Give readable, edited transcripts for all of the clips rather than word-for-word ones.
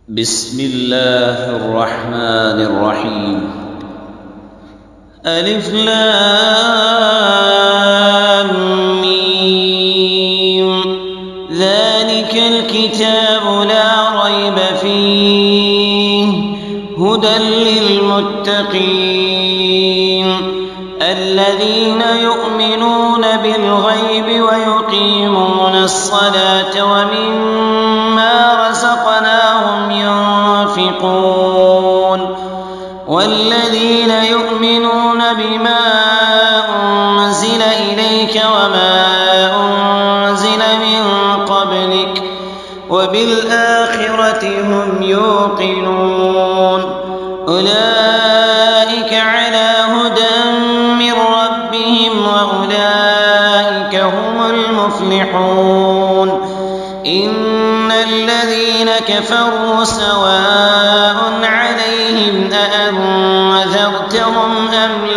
بسم الله الرحمن الرحيم. ألف لام ميم. ذلك الكتاب لا ريب فيه هدى للمتقين الذين يؤمنون بالغيب ويقيمون الصلاة ومما رزقناهم ينفقون والذين يؤمنون بما أنزل إليك وما أنزل من قبلك وبالآخرة هم يوقنون أولئك على هدى من ربهم وأولئك هم المفلحون. إن الذين كفروا سواء عليهم أأنذرتهم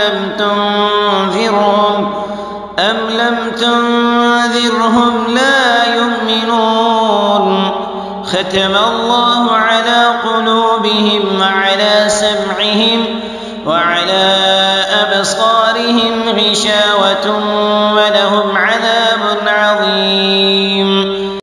أم لم تنذرهم لا يؤمنون. ختم الله على قلوبهم وعلى سمعهم وعلى أبصارهم غشاوة